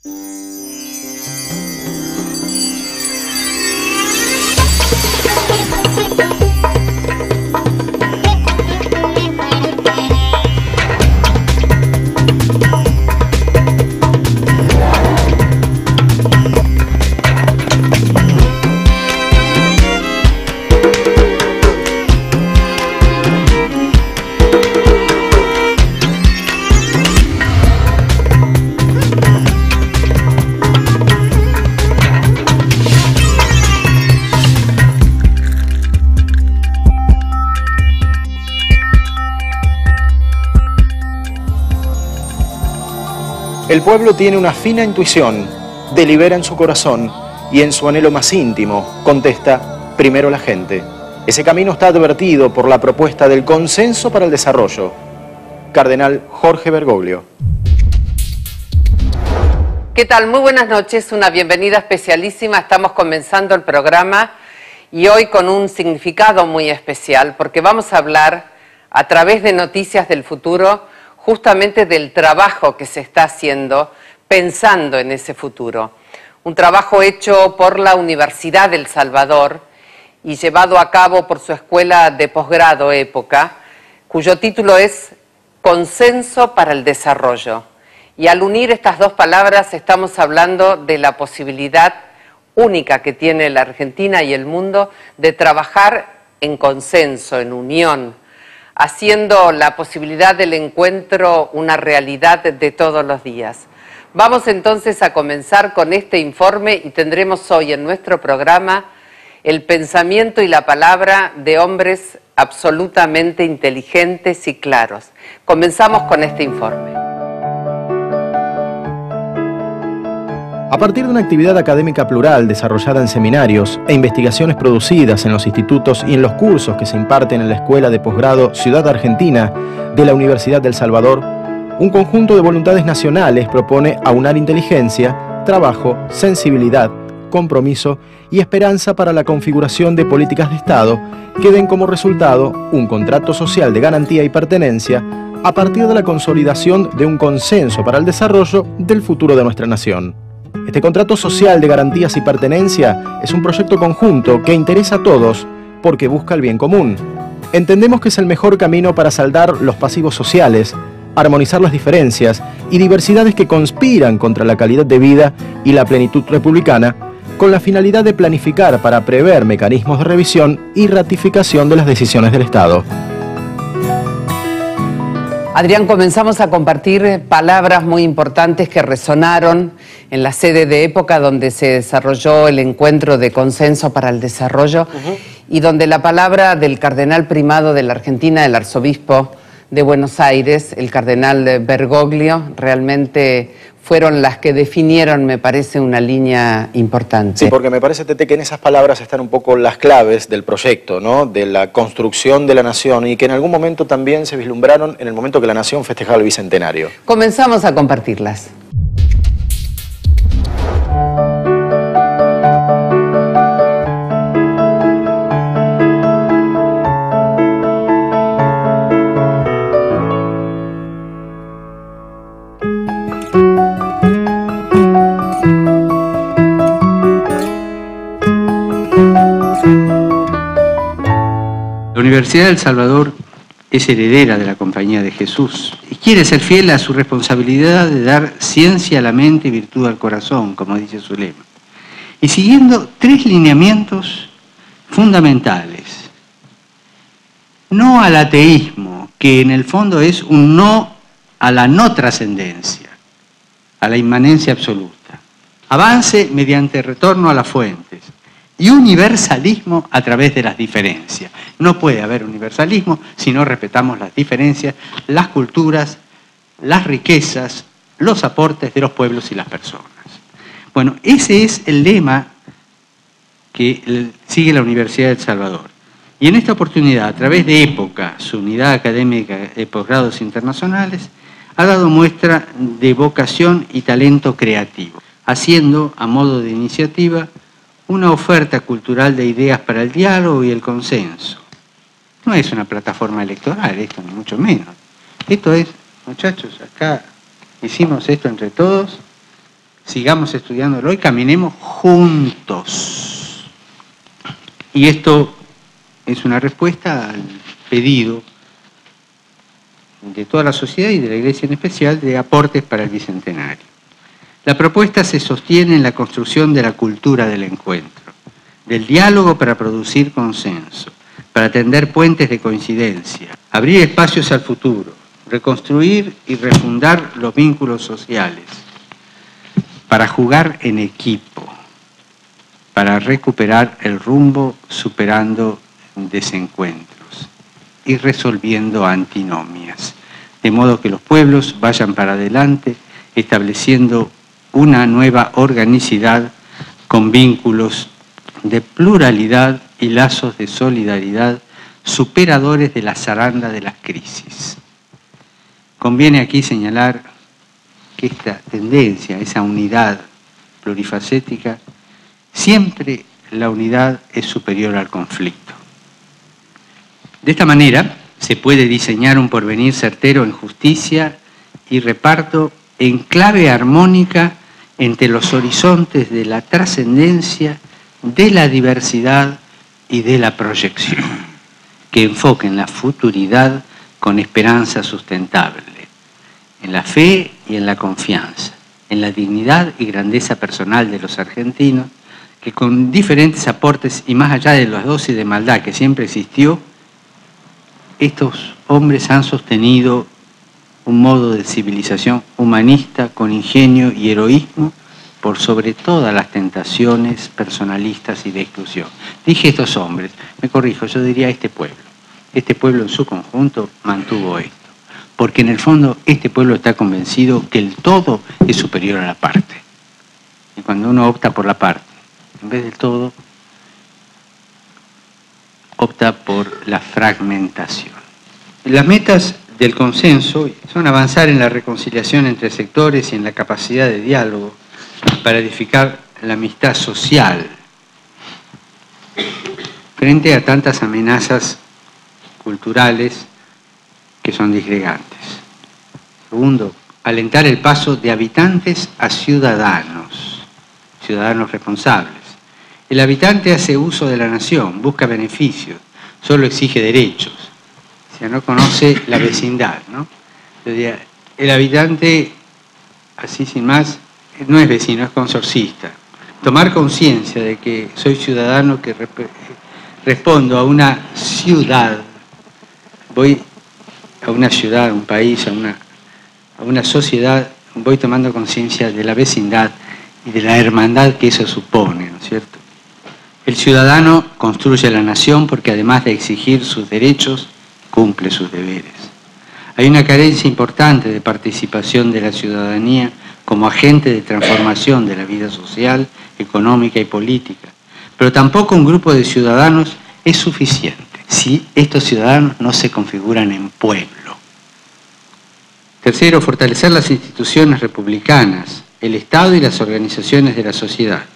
El pueblo tiene una fina intuición, delibera en su corazón y en su anhelo más íntimo contesta primero la gente. Ese camino está advertido por la propuesta del Consenso para el Desarrollo. Cardenal Jorge Bergoglio. ¿Qué tal? Muy buenas noches, una bienvenida especialísima. Estamos comenzando el programa y hoy con un significado muy especial porque vamos a hablar a través de Noticias del Futuro justamente del trabajo que se está haciendo pensando en ese futuro. Un trabajo hecho por la Universidad del Salvador y llevado a cabo por su escuela de posgrado Época, cuyo título es Consenso para el Desarrollo. Y al unir estas dos palabras estamos hablando de la posibilidad única que tiene la Argentina y el mundo de trabajar en consenso, en unión, haciendo la posibilidad del encuentro una realidad de todos los días. Vamos entonces a comenzar con este informe y tendremos hoy en nuestro programa el pensamiento y la palabra de hombres absolutamente inteligentes y claros. Comenzamos con este informe. A partir de una actividad académica plural desarrollada en seminarios e investigaciones producidas en los institutos y en los cursos que se imparten en la Escuela de Posgrado Ciudad Argentina de la Universidad del Salvador, un conjunto de voluntades nacionales propone aunar inteligencia, trabajo, sensibilidad, compromiso y esperanza para la configuración de políticas de Estado que den como resultado un contrato social de garantía y pertenencia a partir de la consolidación de un consenso para el desarrollo del futuro de nuestra nación. Este contrato social de garantías y pertenencia es un proyecto conjunto que interesa a todos porque busca el bien común. Entendemos que es el mejor camino para saldar los pasivos sociales, armonizar las diferencias y diversidades que conspiran contra la calidad de vida y la plenitud republicana, con la finalidad de planificar para prever mecanismos de revisión y ratificación de las decisiones del Estado. Adrián, comenzamos a compartir palabras muy importantes que resonaron en la sede de Época donde se desarrolló el encuentro de Consenso para el Desarrollo y donde la palabra del cardenal primado de la Argentina, el arzobispo de Buenos Aires, el cardenal Bergoglio, realmente fueron las que definieron, me parece, una línea importante. Sí, porque me parece, Tete, que en esas palabras están un poco las claves del proyecto, ¿no? De la construcción de la nación y que en algún momento también se vislumbraron en el momento que la nación festejaba el Bicentenario. Comenzamos a compartirlas. La Universidad del Salvador es heredera de la Compañía de Jesús y quiere ser fiel a su responsabilidad de dar ciencia a la mente y virtud al corazón, como dice su lema. Y siguiendo tres lineamientos fundamentales. No al ateísmo, que en el fondo es un no a la no trascendencia, a la inmanencia absoluta. Avance mediante retorno a las fuentes. Y universalismo a través de las diferencias. No puede haber universalismo si no respetamos las diferencias, las culturas, las riquezas, los aportes de los pueblos y las personas. Bueno, ese es el lema que sigue la Universidad del Salvador. Y en esta oportunidad, a través de Época, su unidad académica de posgrados internacionales, ha dado muestra de vocación y talento creativo, haciendo, a modo de iniciativa, una oferta cultural de ideas para el diálogo y el consenso. No es una plataforma electoral, esto ni mucho menos. Esto es, muchachos, acá hicimos esto entre todos, sigamos estudiándolo y caminemos juntos. Y esto es una respuesta al pedido de toda la sociedad y de la Iglesia en especial de aportes para el Bicentenario. La propuesta se sostiene en la construcción de la cultura del encuentro, del diálogo para producir consenso, para tender puentes de coincidencia, abrir espacios al futuro, reconstruir y refundar los vínculos sociales, para jugar en equipo, para recuperar el rumbo superando desencuentros y resolviendo antinomias, de modo que los pueblos vayan para adelante estableciendo una nueva organicidad con vínculos de pluralidad y lazos de solidaridad superadores de la zaranda de las crisis. Conviene aquí señalar que esta tendencia, esa unidad plurifacética, siempre la unidad es superior al conflicto. De esta manera se puede diseñar un porvenir certero en justicia y reparto en clave armónica entre los horizontes de la trascendencia, de la diversidad y de la proyección, que enfoquen la futuridad con esperanza sustentable, en la fe y en la confianza, en la dignidad y grandeza personal de los argentinos, que con diferentes aportes y más allá de las dosis de maldad que siempre existió, estos hombres han sostenido un modo de civilización humanista con ingenio y heroísmo por sobre todas las tentaciones personalistas y de exclusión. Dije estos hombres, me corrijo, yo diría este pueblo. Este pueblo en su conjunto mantuvo esto, porque en el fondo este pueblo está convencido que el todo es superior a la parte. Y cuando uno opta por la parte, en vez del todo, opta por la fragmentación. Las metas del consenso son avanzar en la reconciliación entre sectores y en la capacidad de diálogo para edificar la amistad social frente a tantas amenazas culturales que son disgregantes. Segundo, alentar el paso de habitantes a ciudadanos, ciudadanos responsables. El habitante hace uso de la nación, busca beneficios, solo exige derechos. O sea, no conoce la vecindad, ¿no? El habitante, así sin más, no es vecino, es consorcista. Tomar conciencia de que soy ciudadano, que respondo a una ciudad, voy a una ciudad, a un país, a una sociedad, voy tomando conciencia de la vecindad y de la hermandad que eso supone, ¿no es cierto? El ciudadano construye la nación porque además de exigir sus derechos, cumple sus deberes. Hay una carencia importante de participación de la ciudadanía como agente de transformación de la vida social, económica y política. Pero tampoco un grupo de ciudadanos es suficiente si estos ciudadanos no se configuran en pueblo. Tercero, fortalecer las instituciones republicanas, el Estado y las organizaciones de la sociedad.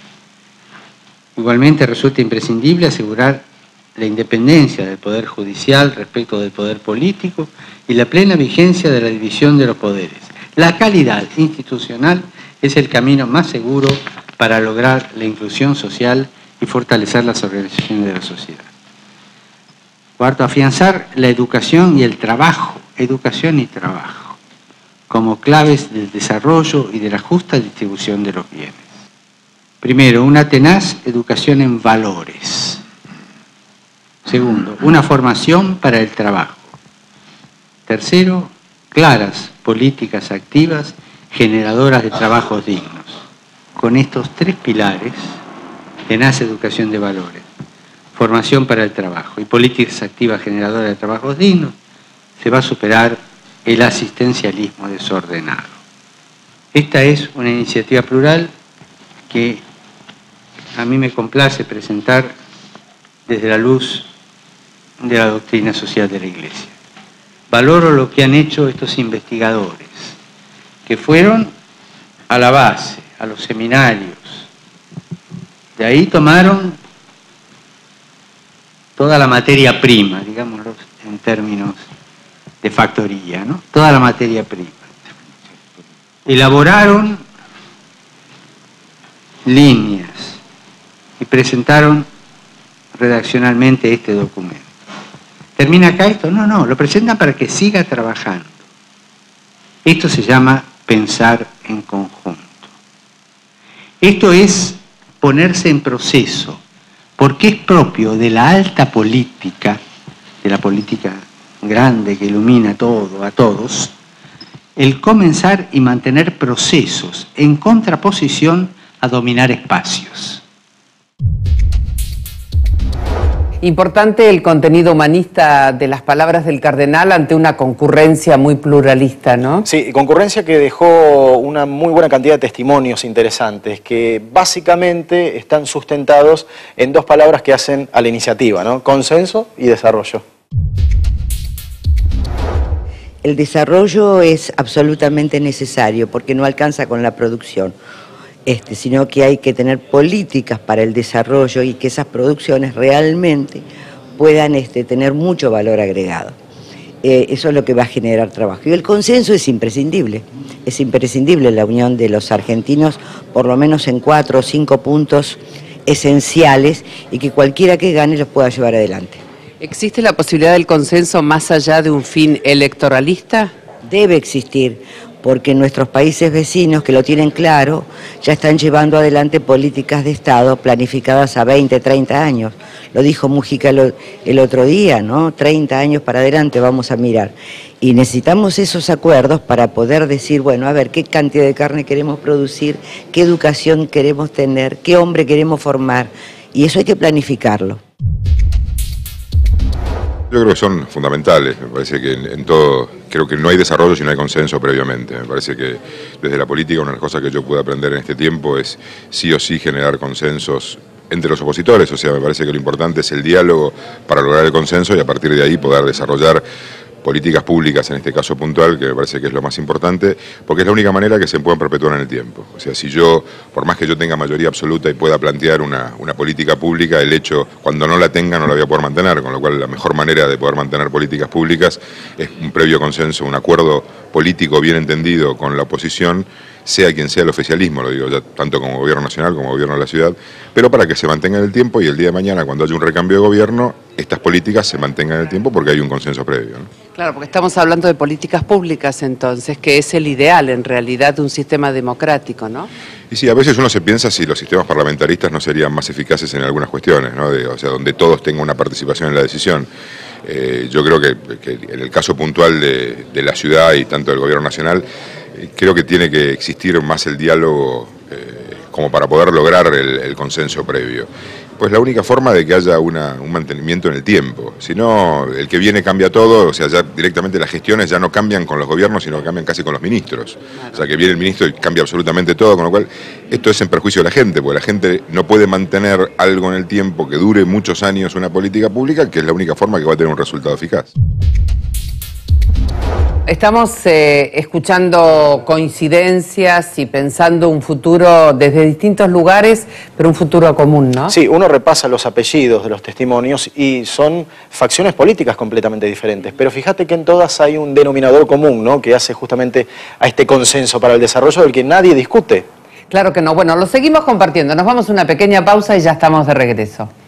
Igualmente resulta imprescindible asegurar la independencia del Poder Judicial respecto del Poder Político y la plena vigencia de la división de los poderes. La calidad institucional es el camino más seguro para lograr la inclusión social y fortalecer las organizaciones de la sociedad. Cuarto, afianzar la educación y el trabajo, educación y trabajo, como claves del desarrollo y de la justa distribución de los bienes. Primero, una tenaz educación en valores. Segundo, una formación para el trabajo. Tercero, claras políticas activas generadoras de trabajos dignos. Con estos tres pilares, tenaz educación de valores, formación para el trabajo y políticas activas generadoras de trabajos dignos, se va a superar el asistencialismo desordenado. Esta es una iniciativa plural que a mí me complace presentar desde la luz de la doctrina social de la Iglesia. Valoro lo que han hecho estos investigadores, que fueron a la base, a los seminarios. De ahí tomaron toda la materia prima, digámoslo en términos de factoría, ¿no? Toda la materia prima. Elaboraron líneas y presentaron redaccionalmente este documento. ¿Termina acá esto? No, no, lo presentan para que siga trabajando. Esto se llama pensar en conjunto. Esto es ponerse en proceso, porque es propio de la alta política, de la política grande que ilumina todo, a todos, el comenzar y mantener procesos en contraposición a dominar espacios. Importante el contenido humanista de las palabras del cardenal ante una concurrencia muy pluralista, ¿no? Sí, concurrencia que dejó una muy buena cantidad de testimonios interesantes que básicamente están sustentados en dos palabras que hacen a la iniciativa, ¿no? Consenso y desarrollo. El desarrollo es absolutamente necesario porque no alcanza con la producción, sino que hay que tener políticas para el desarrollo y que esas producciones realmente puedan tener mucho valor agregado. Eso es lo que va a generar trabajo. Y el consenso es imprescindible la unión de los argentinos, por lo menos en 4 o 5 puntos esenciales y que cualquiera que gane los pueda llevar adelante. ¿Existe la posibilidad del consenso más allá de un fin electoralista? Debe existir, porque nuestros países vecinos que lo tienen claro ya están llevando adelante políticas de Estado planificadas a 20, 30 años. Lo dijo Mujica el otro día, ¿no? 30 años para adelante vamos a mirar. Y necesitamos esos acuerdos para poder decir, bueno, a ver, qué cantidad de carne queremos producir, qué educación queremos tener, qué hombre queremos formar. Y eso hay que planificarlo. Yo creo que son fundamentales, me parece que en todo, creo que no hay desarrollo si no hay consenso previamente. Me parece que desde la política una de las cosas que yo pude aprender en este tiempo es sí o sí generar consensos entre los opositores, o sea, me parece que lo importante es el diálogo para lograr el consenso y a partir de ahí poder desarrollar políticas públicas, en este caso puntual, que me parece que es lo más importante, porque es la única manera que se puedan perpetuar en el tiempo. O sea, si yo, por más que yo tenga mayoría absoluta y pueda plantear una política pública, el hecho, cuando no la tenga, no la voy a poder mantener, con lo cual la mejor manera de poder mantener políticas públicas es un previo consenso, un acuerdo político bien entendido con la oposición, sea quien sea el oficialismo, lo digo ya tanto como gobierno nacional como gobierno de la ciudad, pero para que se mantenga en el tiempo y el día de mañana, cuando haya un recambio de gobierno, estas políticas se mantengan en el tiempo porque hay un consenso previo, ¿no? Claro, porque estamos hablando de políticas públicas entonces, que es el ideal en realidad de un sistema democrático, ¿no? Y sí, a veces uno se piensa si los sistemas parlamentaristas no serían más eficaces en algunas cuestiones, ¿no? O sea, donde todos tengan una participación en la decisión. Yo creo que en el caso puntual de la ciudad y tanto del gobierno nacional, creo que tiene que existir más el diálogo como para poder lograr el consenso previo. Pues la única forma de que haya un mantenimiento en el tiempo. Si no, el que viene cambia todo, o sea, ya directamente las gestiones ya no cambian con los gobiernos, sino que cambian casi con los ministros. O sea, que viene el ministro y cambia absolutamente todo, con lo cual esto es en perjuicio de la gente, porque la gente no puede mantener algo en el tiempo que dure muchos años una política pública, que es la única forma que va a tener un resultado eficaz. Estamos escuchando coincidencias y pensando un futuro desde distintos lugares, pero un futuro común, ¿no? Sí, uno repasa los apellidos de los testimonios y son facciones políticas completamente diferentes, pero fíjate que en todas hay un denominador común, ¿no? Que hace justamente a este consenso para el desarrollo del que nadie discute. Claro que no. Bueno, lo seguimos compartiendo. Nos vamos a una pequeña pausa y ya estamos de regreso.